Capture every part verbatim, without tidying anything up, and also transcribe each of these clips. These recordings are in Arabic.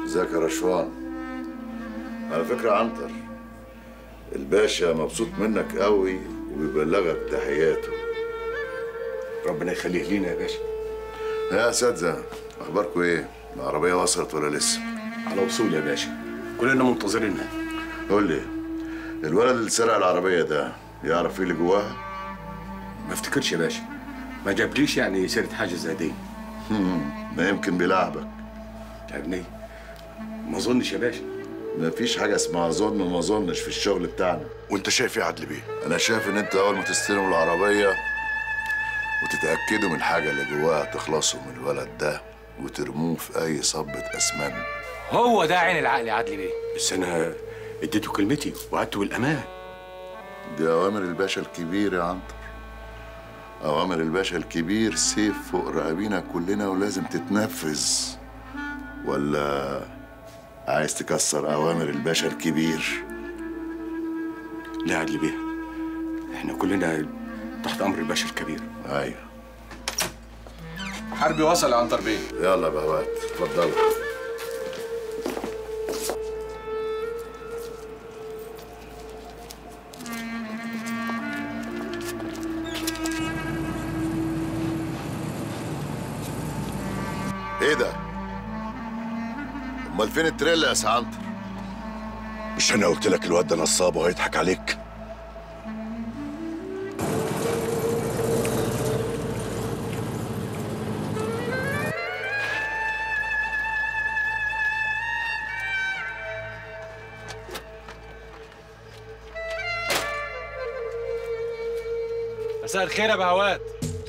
ازيك يا رشوان؟ على فكرة عنتر، الباشا مبسوط منك قوي وبيبلغك تحياته. ربنا يخليه لينا يا باشا. يا اساتذة، اخباركم ايه؟ العربية وصلت ولا لسه؟ على وصول يا باشا، كلنا منتظرينها. قول لي، الولد اللي سرق العربية ده يعرف ايه اللي جواها؟ ما افتكرش يا باشا، ما جابليش يعني سيرة حاجة زي دي. ما يمكن بيلعبك. تعبني؟ ما اظنش يا باشا. ما فيش حاجة اسمها اظن وما اظنش في الشغل بتاعنا. وانت شايف ايه يا عدلي بيه؟ انا شايف ان انت اول ما تستلموا العربية وتتأكدوا من الحاجة اللي جواها تخلصوا من الولد ده وترموه في اي صبة اسمنت. هو ده عين العقل يا عدلي بيه. بس انا اديته كلمتي وعدته بالامان. دي اوامر الباشا الكبير يا عنتر. اوامر الباشا الكبير سيف فوق رقابينا كلنا ولازم تتنفذ. ولا عايز تكسر اوامر الباشا الكبير؟ لا يا عدلي بيه، احنا كلنا تحت امر الباشا الكبير. ايوه. حربي وصل يا عنتر بيه. يلا يا بهوات، اتفضلوا. ايه ده؟ امال فين التريلا يا سعنتر؟ مش انا قلت لك الواد ده نصاب وهيضحك عليك؟ مساء الخير يا بهوات.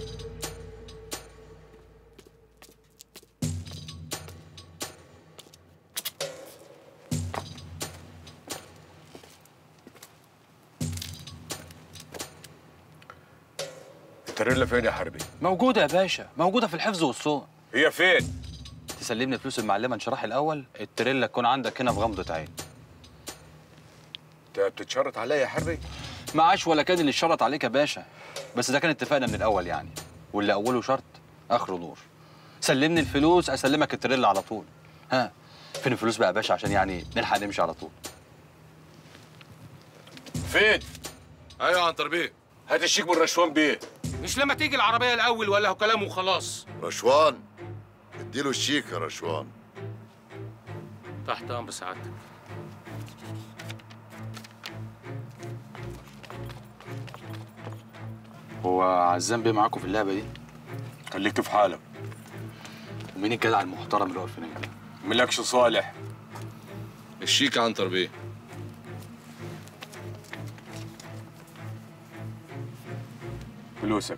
التريلا فين يا حربي؟ موجودة يا باشا، موجودة في الحفظ والصون. هي فين؟ تسلمني فلوس المعلمة انشراح الأول، التريلا تكون عندك هنا في غمضة عين. انت بتتشرط عليا يا حربي؟ معاش ولا كان اللي اتشرط عليك يا باشا، بس ده كان اتفاقنا من الأول يعني، واللي أوله شرط آخره نور. سلمني الفلوس أسلمك التريلا على طول. ها، فين الفلوس بقى يا باشا عشان يعني نلحق نمشي على طول؟ فين؟ ايوه يا عنتر بيه. هات الشيك من رشوان بيه. مش لما تيجي العربية الأول ولا هو كلام وخلاص. رشوان، اديله الشيك يا رشوان. تحت أمر سعادتك. هو عزام بيه معاكم في اللعبة دي؟ خليك في حالك. ومين الجدع المحترم اللي واقف هناك ده؟ ملكش صالح. الشيك يا عنتر بيه. فلوسك.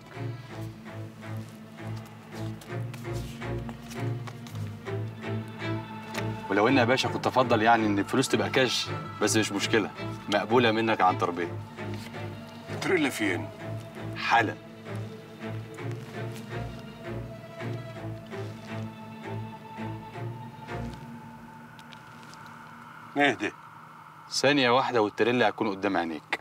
ولو ان يا باشا كنت افضل يعني ان الفلوس تبقى كاش، بس مش مشكله، مقبوله منك يا عنتر بيه. التريلا فين؟ حالا. اهدى. ثانيه واحده والتريلا هتكون قدام عينيك.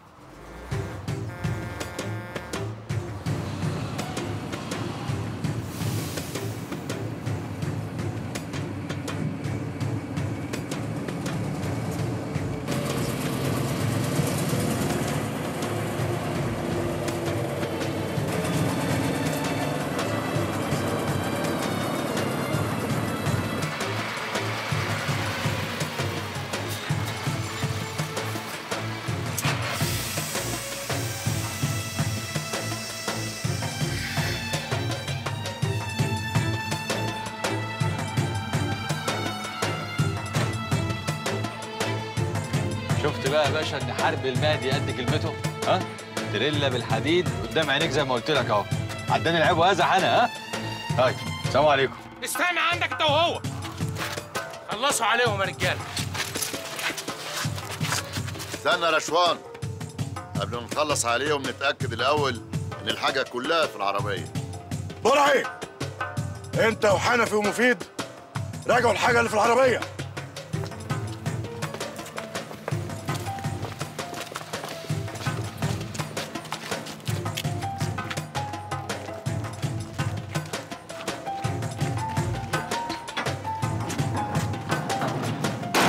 شفت بقى يا باشا ان حرب المهدي قد كلمته؟ ها؟ تريلا بالحديد قدام عينيك زي ما قلت لك اهو. عداني العيب وهذا انا. ها؟ طيب، السلام عليكم. استنى عندك انت وهو. خلصوا عليهم يا رجاله. استنى يا رشوان، قبل ما نخلص عليهم نتأكد الأول إن الحاجة كلها في العربية. برعي، انت وحنفي ومفيد راجعوا الحاجة اللي في العربية.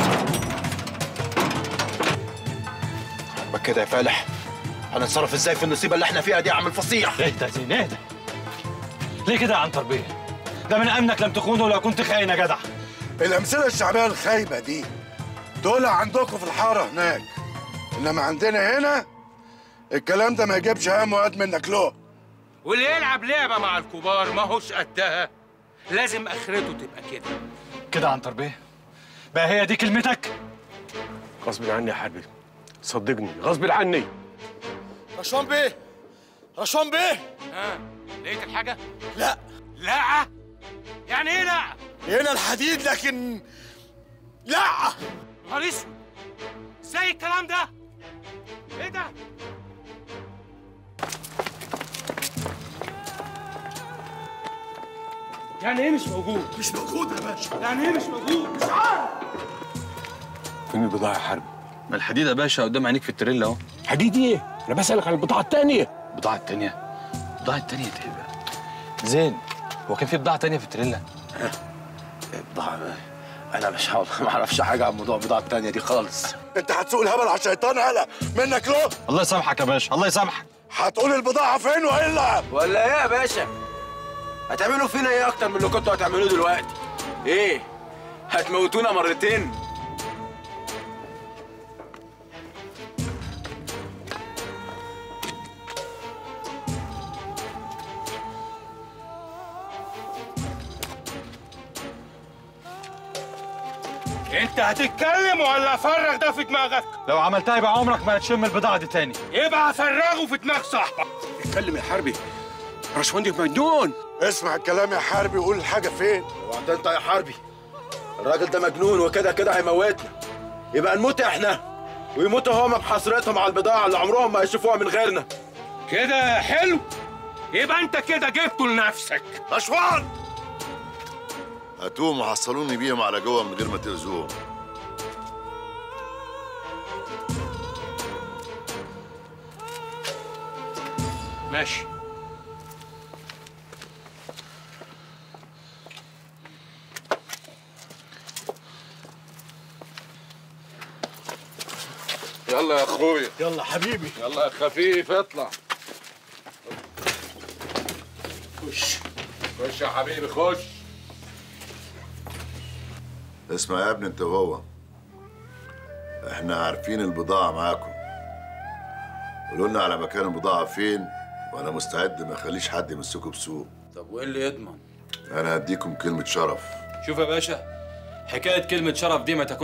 عجبك كده يا فالح؟ هنتصرف ازاي في النصيبه اللي احنا فيها دي يا عم الفصيح؟ اهدى زين اهدى. ليه كده يا عنتر بيه؟ ده من امنك لم تخونه ولو كنت خاين يا جدع. الامثله الشعبيه الخايبه دي دول عندكم في الحاره هناك، انما عندنا هنا الكلام ده ما يجيبش هم وقت منك له. واللي يلعب لعبه مع الكبار ما هوش قدها، لازم اخرته تبقى كده. كده يا عنتر بيه؟ بقى هي دي كلمتك؟ غصب عني يا حبيبي، صدقني غصب عني. رشوان بيه، رشوان بيه. ها لقيت الحاجه؟ لا. لا؟ يعني ايه لا؟ هنا الحديد لكن لا. نهار اسود، ازاي الكلام ده؟ ايه ده؟ يعني ايه مش موجود؟ مش موجود يا باشا. يعني ايه مش موجود؟ مش عارف. فين البضاعه يا حربي؟ ما الحديد يا باشا قدام عينيك في التريل اهو. حديد ايه؟ انا بسالك على البضاعه الثانيه. البضاعة التانية؟ البضاعة التانية تبقى زين، هو كان في بضاعة تانية في التريلا؟ بضاعة؟ انا مش ما اعرفش حاجه عن موضوع البضاعه الثانيه دي خالص. انت هتسوق الهبل على الشيطان هلا منك له. الله يسامحك يا باشا، الله يسامحك. هتقول البضاعه فين والا ولا ايه يا باشا؟ هتعملوا فينا ايه اكتر من اللي كنتوا هتعملوه دلوقتي؟ ايه؟ هتموتونا مرتين؟ انت هتتكلم ولا افرغ ده في دماغك؟ لو عملتها يبقى عمرك ما هتشم البضاعة دي تاني. يبقى افرغه في دماغ صاحبك. اتكلم يا حربي، رشوان دي مجنون. اسمع الكلام يا حربي وقول الحاجه فين. وانت انت يا حربي، الراجل ده مجنون وكده كده هيموتنا. يبقى نموت احنا ويموتوا هما بحسرتهم على البضاعه اللي عمرهم ما هيشوفوها من غيرنا. كده حلو، يبقى انت كده جبته لنفسك. رشوان هاتوهم وحصلوني بيهم على جوه من غير ما تأذوهم. ماشي. يلا يا اخويا، يلا حبيبي. يلا يا خفيف اطلع. خش خش يا حبيبي خش. اسمع يا ابني انت وهو، احنا عارفين البضاعة معاكم. قولوا لنا على مكان البضاعة فين وانا مستعد ما اخليش حد يمسكوا بسوق. طب وايه اللي يضمن؟ انا هديكم كلمة شرف. شوف يا باشا، حكاية كلمة شرف دي ما تكون